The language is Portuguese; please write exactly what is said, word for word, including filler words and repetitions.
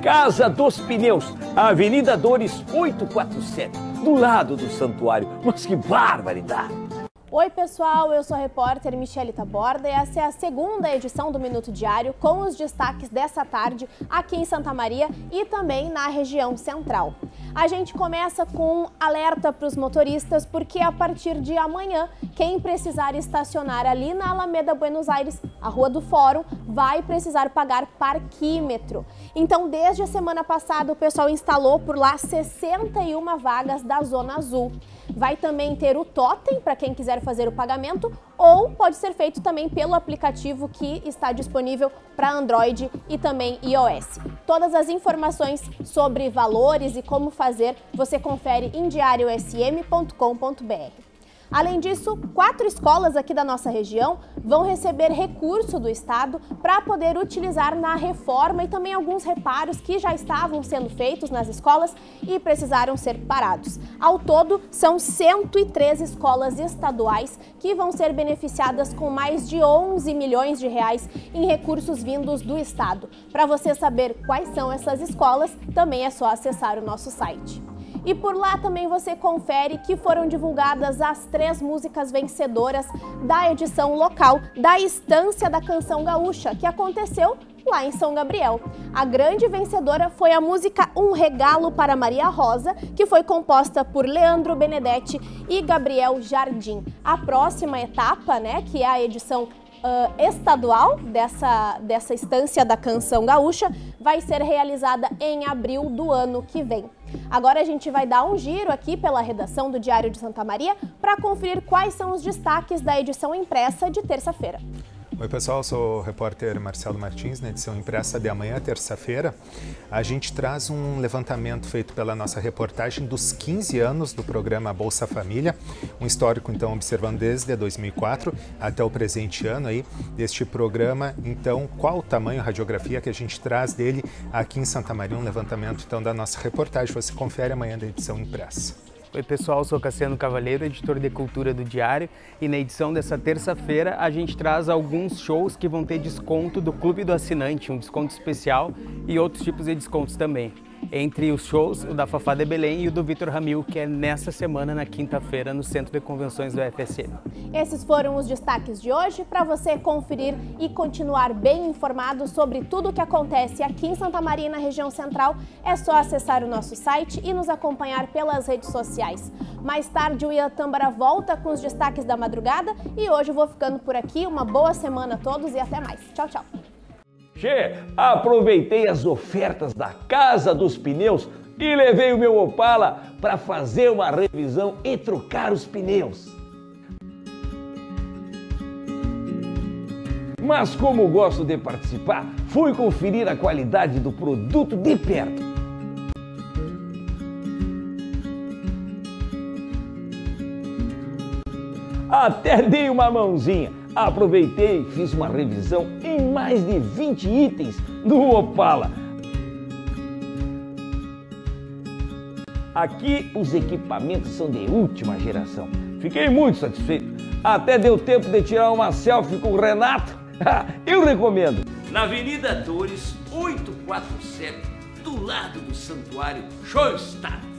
Casa dos Pneus, Avenida Dores oitocentos e quarenta e sete, do lado do santuário. Mas que barbaridade! Oi pessoal, eu sou a repórter Michele Taborda e essa é a segunda edição do Minuto Diário com os destaques dessa tarde aqui em Santa Maria e também na região central. A gente começa com um alerta para os motoristas porque a partir de amanhã, quem precisar estacionar ali na Alameda Buenos Aires, a Rua do Fórum, vai precisar pagar parquímetro. Então, desde a semana passada, o pessoal instalou por lá sessenta e uma vagas da Zona Azul. Vai também ter o totem para quem quiser fazer o pagamento ou pode ser feito também pelo aplicativo que está disponível para Android e também iOS. Todas as informações sobre valores e como fazer você confere em diário s m ponto com ponto b r. Além disso, quatro escolas aqui da nossa região vão receber recurso do Estado para poder utilizar na reforma e também alguns reparos que já estavam sendo feitos nas escolas e precisaram ser parados. Ao todo, são cento e três escolas estaduais que vão ser beneficiadas com mais de onze milhões de reais em recursos vindos do Estado. Para você saber quais são essas escolas, também é só acessar o nosso site. E por lá também você confere que foram divulgadas as três músicas vencedoras da edição local da Estância da Canção Gaúcha, que aconteceu lá em São Gabriel. A grande vencedora foi a música Um Regalo para Maria Rosa, que foi composta por Leandro Benedetti e Gabriel Jardim. A próxima etapa, né, que é a edição Uh, estadual dessa, dessa Estância da Canção Gaúcha vai ser realizada em abril do ano que vem. Agora a gente vai dar um giro aqui pela redação do Diário de Santa Maria para conferir quais são os destaques da edição impressa de terça-feira. Oi pessoal, eu sou o repórter Marcelo Martins, na edição impressa de amanhã, terça-feira. A gente traz um levantamento feito pela nossa reportagem dos quinze anos do programa Bolsa Família, um histórico então observando desde dois mil e quatro até o presente ano aí deste programa. Então, qual o tamanho, a radiografia que a gente traz dele aqui em Santa Maria, um levantamento então da nossa reportagem, você confere amanhã da edição impressa. Oi pessoal, sou Cassiano Cavaleiro, editor de Cultura do Diário, e na edição dessa terça-feira a gente traz alguns shows que vão ter desconto do Clube do Assinante, um desconto especial e outros tipos de descontos também. Entre os shows, o da Fafá de Belém e o do Vitor Ramil, que é nessa semana, na quinta-feira, no Centro de Convenções do F S M. Esses foram os destaques de hoje. Para você conferir e continuar bem informado sobre tudo o que acontece aqui em Santa Maria e na região central, é só acessar o nosso site e nos acompanhar pelas redes sociais. Mais tarde, o Ian Tâmbara volta com os destaques da madrugada e hoje eu vou ficando por aqui. Uma boa semana a todos e até mais. Tchau, tchau. Che, aproveitei as ofertas da Casa dos Pneus e levei o meu Opala para fazer uma revisão e trocar os pneus. Mas como gosto de participar, fui conferir a qualidade do produto de perto. Até dei uma mãozinha. Aproveitei e fiz uma revisão em mais de vinte itens do Opala. Aqui os equipamentos são de última geração. Fiquei muito satisfeito. Até deu tempo de tirar uma selfie com o Renato. Eu recomendo. Na Avenida Dores oitocentos e quarenta e sete, do lado do santuário Schoenstatt.